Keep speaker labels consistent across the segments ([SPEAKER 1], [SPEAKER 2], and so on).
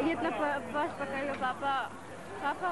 [SPEAKER 1] Init na bus pa kayo, Papa. Papa.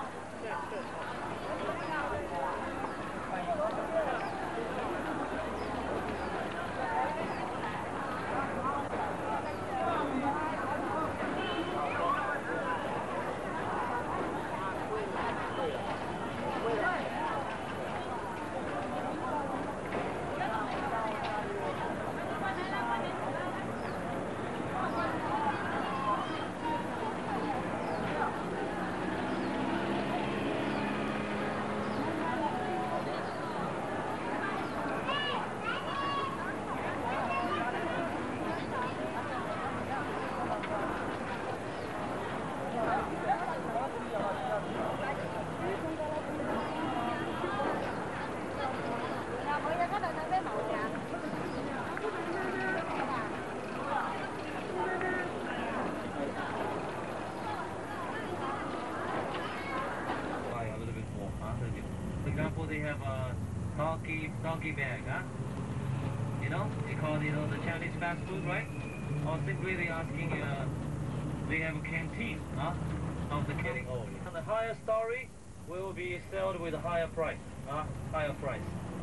[SPEAKER 2] For example, they have a donkey bag, huh? You know, they call it, the Chinese fast food, right? Or simply they asking, they have a canteen, huh? Of the canteen. And the higher story will be sold with a higher price, huh? Higher price.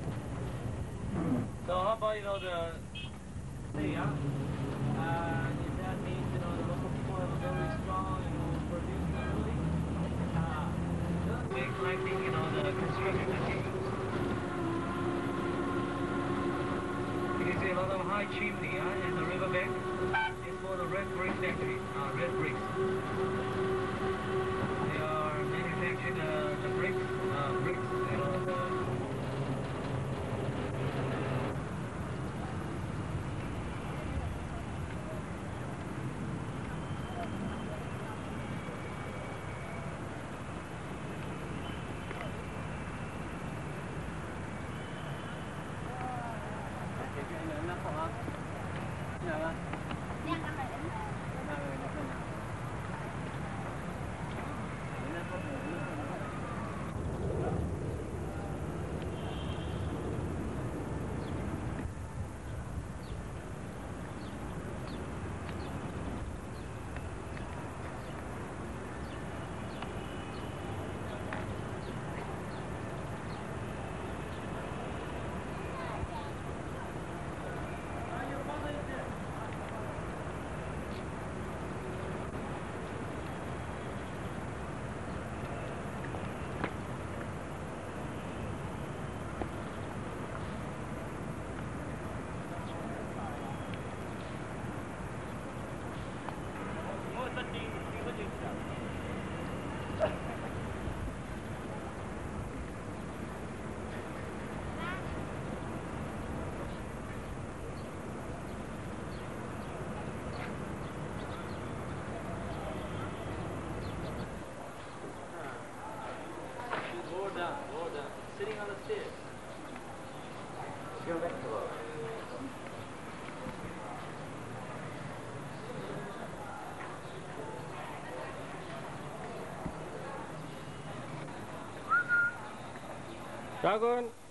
[SPEAKER 2] So how about, the see, huh? If that means, the local people have a very strong, produce locally, we're collecting, the construction materials. You can see a lot of high chimney in the riverbank. It's for the red brick factory, red bricks. They are manufacturing the bricks, sitting on the stairs. Let's go back to work. Dragon!